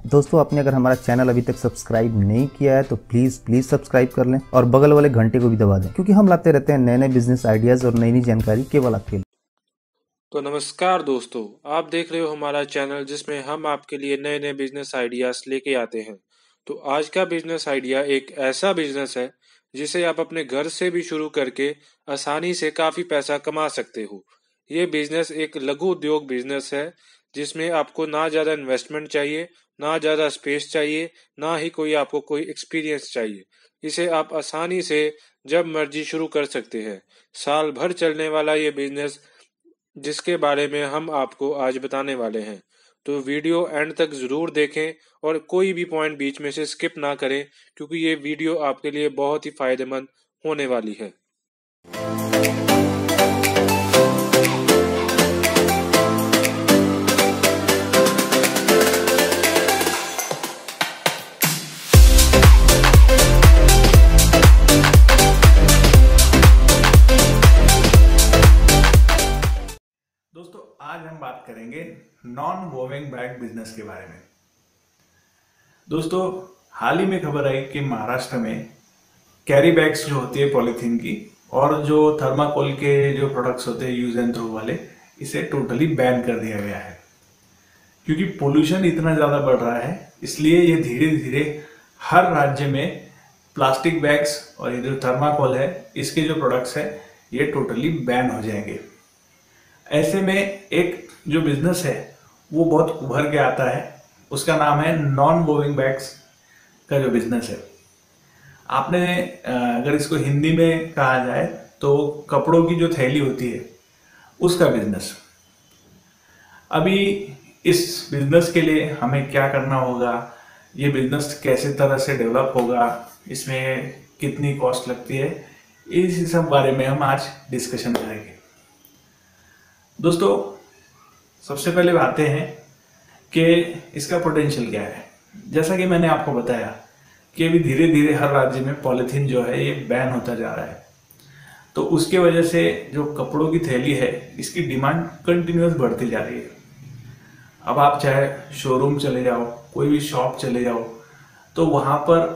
दोस्तों, आपने अगर हमारा चैनल अभी तक सब्सक्राइब नहीं किया है तो प्लीज सब्सक्राइब कर लें और बगल वाले घंटे को भी दबा दें, क्योंकि हम लाते रहते हैं नए नए बिजनेस आइडियाज और नई नई जानकारी केवल आपके लिए। तो नमस्कार दोस्तों, आप देख रहे हो हमारा चैनल जिसमें हम आपके लिए नए नए बिजनेस आइडियाज लेके आते हैं। तो आज का बिजनेस आइडिया एक ऐसा बिजनेस है जिसे आप अपने घर से भी शुरू करके आसानी से काफी पैसा कमा सकते हो। ये बिजनेस एक लघु उद्योग बिजनेस है जिसमें आपको ना ज्यादा इन्वेस्टमेंट चाहिए, ना ज्यादा स्पेस चाहिए, ना ही आपको कोई एक्सपीरियंस चाहिए। इसे आप आसानी से जब मर्जी शुरू कर सकते हैं। साल भर चलने वाला ये बिजनेस जिसके बारे में हम आपको आज बताने वाले हैं। तो वीडियो एंड तक जरूर देखें और कोई भी पॉइंट बीच में से स्किप ना करें, क्योंकि ये वीडियो आपके लिए बहुत ही फायदेमंद होने वाली है। दोस्तों, आज हम बात करेंगे नॉन वोविंग बैग बिजनेस के बारे में। दोस्तों, हाल ही में खबर आई कि महाराष्ट्र में कैरी बैग्स जो होती है पॉलीथीन की और जो थर्माकोल के जो प्रोडक्ट्स होते हैं यूज एंड थ्रो वाले, इसे टोटली बैन कर दिया गया है। क्योंकि पोल्यूशन इतना ज़्यादा बढ़ रहा है, इसलिए ये धीरे धीरे हर राज्य में प्लास्टिक बैग्स और ये जो थर्माकोल है, इसके जो प्रोडक्ट्स है ये टोटली बैन हो जाएंगे। ऐसे में एक जो बिजनेस है वो बहुत उभर के आता है, उसका नाम है नॉन वोविंग बैग्स का जो बिजनेस है। आपने अगर इसको हिंदी में कहा जाए तो कपड़ों की जो थैली होती है उसका बिजनेस। अभी इस बिजनेस के लिए हमें क्या करना होगा, ये बिजनेस कैसे तरह से डेवलप होगा, इसमें कितनी कॉस्ट लगती है, इस सब बारे में हम आज डिस्कशन करेंगे। दोस्तों, सबसे पहले आते हैं कि इसका पोटेंशियल क्या है। जैसा कि मैंने आपको बताया कि अभी धीरे धीरे हर राज्य में पॉलीथीन जो है ये बैन होता जा रहा है, तो उसके वजह से जो कपड़ों की थैली है इसकी डिमांड कंटिन्यूअस बढ़ती जा रही है। अब आप चाहे शोरूम चले जाओ, कोई भी शॉप चले जाओ, तो वहाँ पर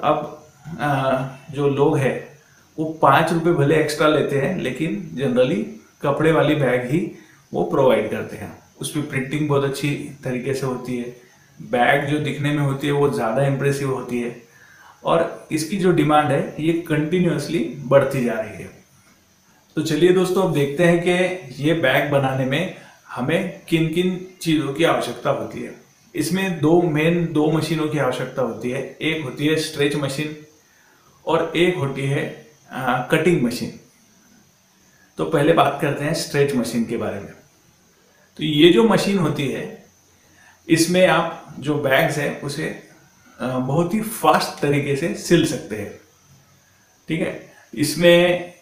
अब जो लोग हैं वो 5 रुपये भले एक्स्ट्रा लेते हैं, लेकिन जनरली कपड़े वाली बैग ही वो प्रोवाइड करते हैं। उसमें प्रिंटिंग बहुत अच्छी तरीके से होती है, बैग जो दिखने में होती है वो ज़्यादा इम्प्रेसिव होती है और इसकी जो डिमांड है ये कंटिन्यूअसली बढ़ती जा रही है। तो चलिए दोस्तों, अब देखते हैं कि ये बैग बनाने में हमें किन किन चीज़ों की आवश्यकता होती है। इसमें दो मशीनों की आवश्यकता होती है। एक होती है स्ट्रेच मशीन और एक होती है कटिंग मशीन। तो पहले बात करते हैं स्ट्रेच मशीन के बारे में। तो ये जो मशीन होती है, इसमें आप जो बैग्स है उसे बहुत ही फास्ट तरीके से सिल सकते हैं। ठीक है, इसमें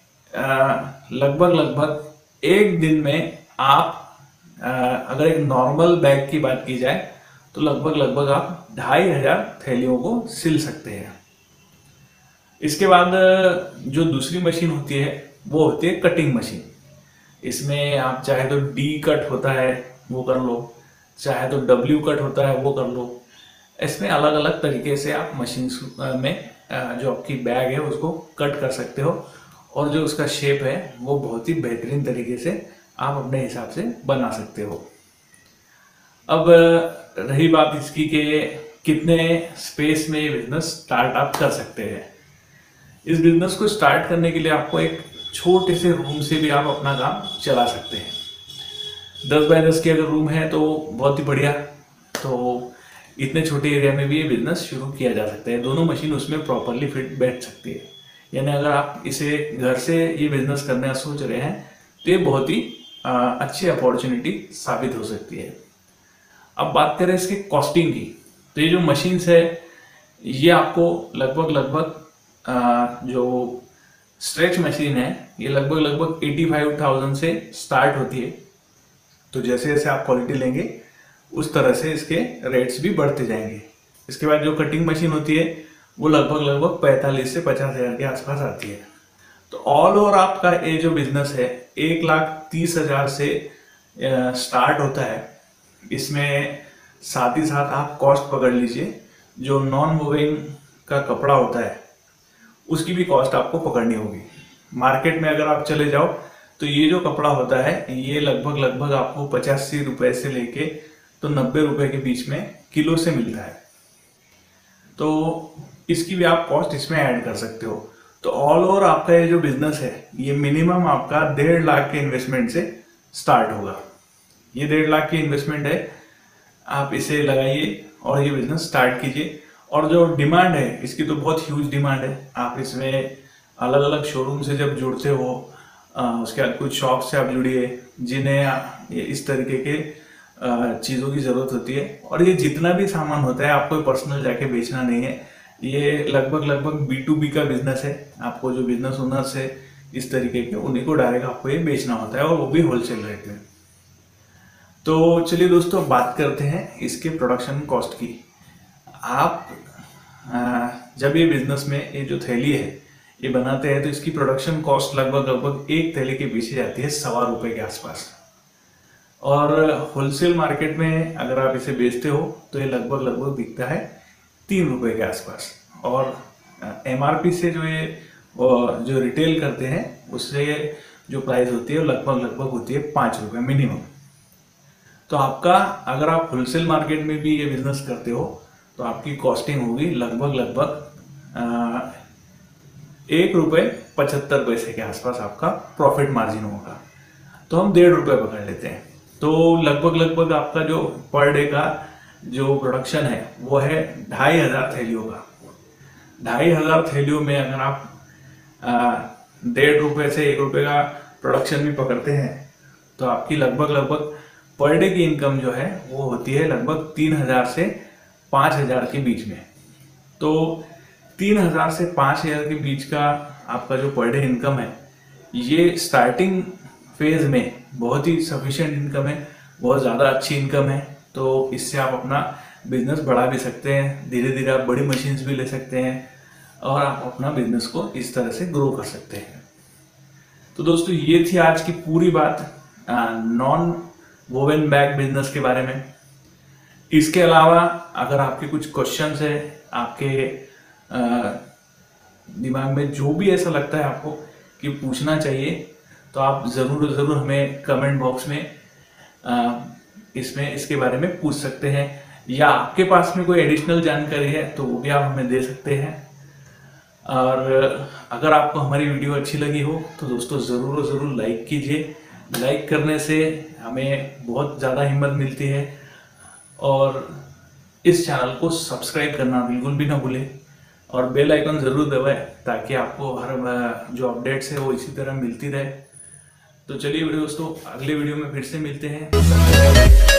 लगभग 1 दिन में आप अगर एक नॉर्मल बैग की बात की जाए तो लगभग आप 2500 थैलियों को सिल सकते हैं। इसके बाद जो दूसरी मशीन होती है वो होती है कटिंग मशीन। इसमें आप चाहे तो डी कट होता है वो कर लो, चाहे तो डब्ल्यू कट होता है वो कर लो। इसमें अलग अलग तरीके से आप मशीन में जो आपकी बैग है उसको कट कर सकते हो और जो उसका शेप है वो बहुत ही बेहतरीन तरीके से आप अपने हिसाब से बना सकते हो। अब रही बात इसकी कि कितने स्पेस में ये बिजनेस स्टार्ट आप कर सकते हैं। इस बिजनेस को स्टार्ट करने के लिए आपको एक छोटे से रूम से भी आप अपना काम चला सकते हैं। 10 बाय 10 के अगर रूम है तो बहुत ही बढ़िया। तो इतने छोटे एरिया में भी ये बिजनेस शुरू किया जा सकता है। दोनों मशीन उसमें प्रॉपरली फिट बैठ सकती है। यानी अगर आप इसे घर से ये बिजनेस करने का सोच रहे हैं तो ये बहुत ही अच्छी अपॉर्चुनिटी साबित हो सकती है। अब बात करें इसके कॉस्टिंग की, तो ये जो मशीन्स है ये आपको लगभग जो स्ट्रेच मशीन है ये लगभग 85,000 से स्टार्ट होती है। तो जैसे जैसे आप क्वालिटी लेंगे उस तरह से इसके रेट्स भी बढ़ते जाएंगे। इसके बाद जो कटिंग मशीन होती है वो लगभग 45 से 50,000 के आसपास आती है। तो ऑल ओवर आपका ये जो बिजनेस है 1,30,000 से स्टार्ट होता है। इसमें साथ ही साथ आप कॉस्ट पकड़ लीजिए, जो नॉन वोविंग का कपड़ा होता है उसकी भी कॉस्ट आपको पकड़नी होगी। मार्केट में अगर आप चले जाओ तो ये जो कपड़ा होता है ये लगभग आपको 85 रुपए से लेके तो 90 रुपए के बीच में किलो से मिलता है। तो इसकी भी आप कॉस्ट इसमें ऐड कर सकते हो। तो ऑल ओवर आपका ये जो बिजनेस है ये मिनिमम आपका 1.5 लाख के इन्वेस्टमेंट से स्टार्ट होगा। ये 1.5 लाख की इन्वेस्टमेंट है, आप इसे लगाइए और ये बिजनेस स्टार्ट कीजिए। और जो डिमांड है इसकी तो बहुत ह्यूज डिमांड है। आप इसमें अलग अलग शोरूम से जब जुड़ते हो, उसके बाद कुछ शॉप से आप जुड़िए जिन्हें इस तरीके के चीज़ों की ज़रूरत होती है। और ये जितना भी सामान होता है आपको पर्सनल जाके बेचना नहीं है, ये लगभग B2B का बिजनेस है। आपको जो बिजनेस ओनर्स है इस तरीके के उन्हीं को डायरेक्ट आपको ये बेचना होता है, और वो भी होलसेल रेट में। तो चलिए दोस्तों बात करते हैं इसके प्रोडक्शन कॉस्ट की। आप जब ये बिजनेस में ये जो थैली है ये बनाते हैं तो इसकी प्रोडक्शन कॉस्ट लगभग एक थैली के पीछे जाती है ₹1.25 के आसपास। और होलसेल मार्केट में अगर आप इसे बेचते हो तो ये लगभग बिकता है ₹3 के आसपास। और MRP से जो रिटेल करते हैं उससे जो प्राइस होती है वो लगभग होती है ₹5 मिनिमम। तो आपका अगर आप होलसेल मार्केट में भी ये बिजनेस करते हो तो आपकी कॉस्टिंग होगी लगभग ₹1.75 के आसपास आपका प्रॉफिट मार्जिन होगा। तो हम ₹1.5 पकड़ लेते हैं। तो लगभग आपका जो पर डे का जो प्रोडक्शन है वो है 2500 थैलियों का। 2500 थैलियों में अगर आप ₹1.5 से ₹1 का प्रोडक्शन भी पकड़ते हैं तो आपकी लगभग पर डे की इनकम जो है वो होती है लगभग 3000 से 5000 के बीच में। तो 3000 से 5000 के बीच का आपका जो पर डे इनकम है ये स्टार्टिंग फेज में बहुत ही सफिशिएंट इनकम है, बहुत ज़्यादा अच्छी इनकम है। तो इससे आप अपना बिजनेस बढ़ा भी सकते हैं, धीरे धीरे आप बड़ी मशीन्स भी ले सकते हैं और आप अपना बिजनेस को इस तरह से ग्रो कर सकते हैं। तो दोस्तों ये थी आज की पूरी बात नॉन वोवेन बैग बिजनेस के बारे में। इसके अलावा अगर आपके कुछ क्वेश्चंस है, आपके दिमाग में जो भी ऐसा लगता है आपको कि पूछना चाहिए तो आप ज़रूर हमें कमेंट बॉक्स में इसके बारे में पूछ सकते हैं, या आपके पास में कोई एडिशनल जानकारी है तो वो भी आप हमें दे सकते हैं। और अगर आपको हमारी वीडियो अच्छी लगी हो तो दोस्तों ज़रूर लाइक कीजिए। लाइक करने से हमें बहुत ज़्यादा हिम्मत मिलती है। और इस चैनल को सब्सक्राइब करना बिल्कुल भी ना भूलें और बेल आइकन ज़रूर दबाएं ताकि आपको हर जो अपडेट्स है वो इसी तरह मिलती रहे। तो चलिए दोस्तों अगले वीडियो में फिर से मिलते हैं।